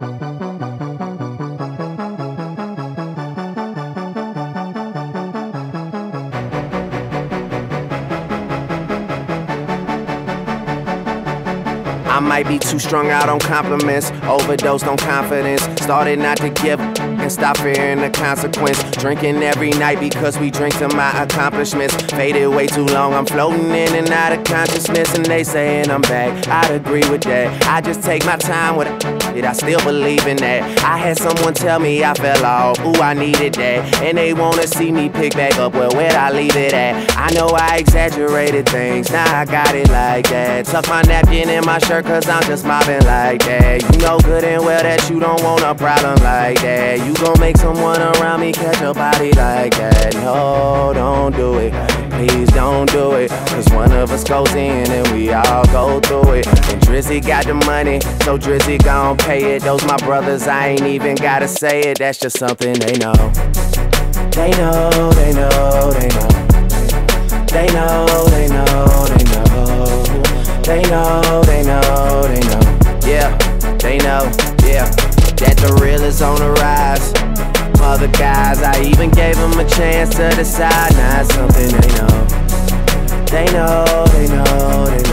I might be too strung out on compliments, overdosed on confidence, started not to give and stop fearing the consequence. Drinking every night because we drink to my accomplishments. Faded way too long, I'm floating in and out of consciousness, and they saying I'm back. I'd agree with that. I just take my time with it, I still believe in that. I had someone tell me I fell off, ooh, I needed that, and they wanna see me pick back up, well, where'd I leave it at? I know I exaggerated things, now I got it like that. Tuck my napkin in my shirt cause I'm just mobbing like that. You know good and well that you don't want a problem like that. You gon' make someone around me catch a body like that. No, don't do it, please don't do it, cause one of us goes in and we all go through it. And Drizzy got the money, so Drizzy gon' pay it. Those my brothers, I ain't even gotta say it, that's just something they know. They know, they know, they know. They know, they know, they know. They know, they know, they know. Yeah, they know, yeah, that the real is on the rise. Other guys, I even gave them a chance to decide. Now it's something they know. They know, they know, they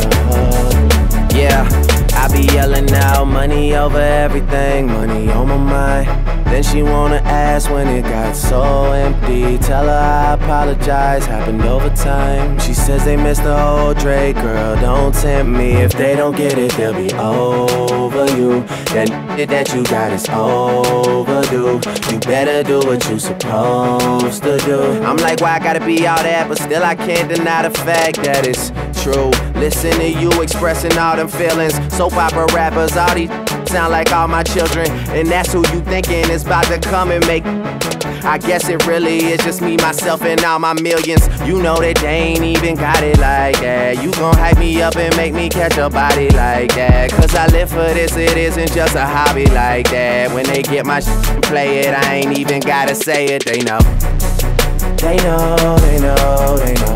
know. Yeah, I be yelling out money over everything, money on my mind. Then she wanna ask when it got so empty. Tell her I apologize, happened over time. She says they missed the whole Drake, girl, don't tempt me. If they don't get it, they'll be over you. That you got is overdue. You better do what you supposed to do. I'm like, why I gotta be all that? But still I can't deny the fact that it's true. Listen to you expressing all them feelings. Soap opera rappers, all these sound like all my children, and that's who you thinking is about to come and make. I guess it really is just me, myself, and all my millions. You know that they ain't even got it like that. You gon' hype me up and make me catch a body like that, cause I live for this, it isn't just a hobby like that. When they get my shit and play it, I ain't even gotta say it, they know. They know, they know, they know.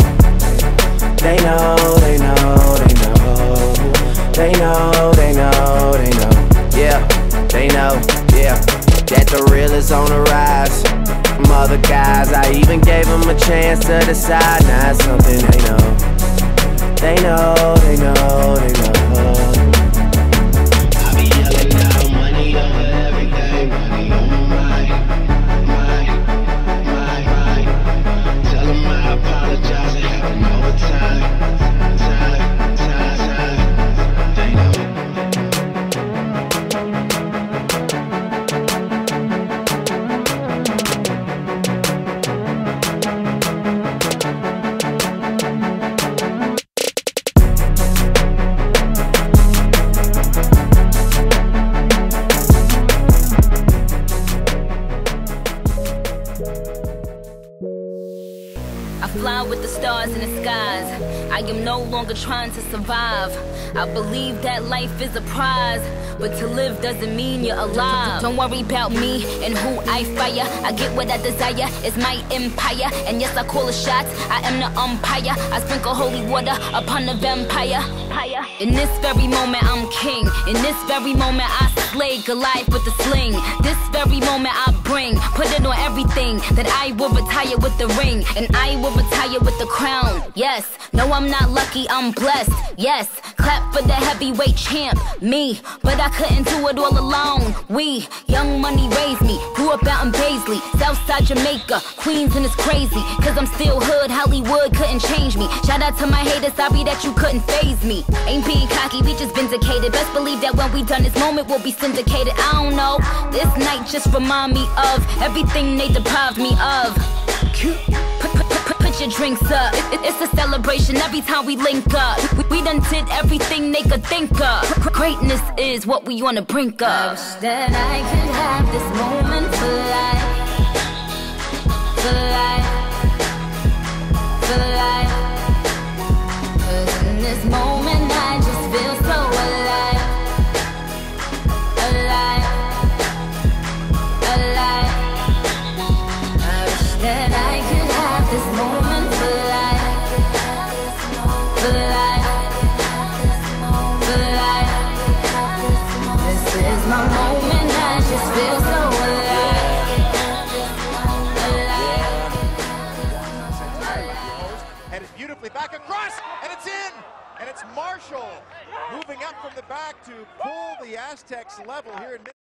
They know, they know, they know. They know, they know, they know. Yeah, they know, yeah, that the real is on the rise. Other guys, I even gave them a chance to decide. Now it's something they know. They know, they know, they know. I be yelling out money over everything, money on my mind. Tell them I apologize, it happened over time. They know. Fly with the stars in the skies. I am no longer trying to survive. I believe that life is a prize, but to live doesn't mean you're alive. Don't worry about me and who I fire. I get what I desire, it's my empire. And yes, I call the shots, I am the umpire. I sprinkle holy water upon the vampire. In this very moment I'm king. In this very moment I slay Goliath with the sling. This very moment I bring, put it on everything, that I will retire with the ring, and I will retire with the crown. Yes, no, I'm not lucky, I'm blessed. Yes, clap for the heavyweight champ, me. But I couldn't do it all alone. We, Young Money raised me, grew up out in Paisley, Southside Jamaica, Queens, and it's crazy, cause I'm still hood, Hollywood couldn't change me. Shout out to my haters, sorry that you couldn't faze me. Ain't being cocky, we just vindicated. Best believe that when we done, this moment will be syndicated. I don't know, this night just remind me of everything they deprived me of. Put your drinks up, it's a celebration every time we link up. We done did everything they could think of. Greatness is what we on the brink of. I wish that I could have this moment for life. For life. For life. Cause in this moment I just feel so alive. Alive. Alive. I wish that I could have this moment for life. For life. For life. This is my moment now. And it's Marshall moving up from the back to pull the Aztecs level here in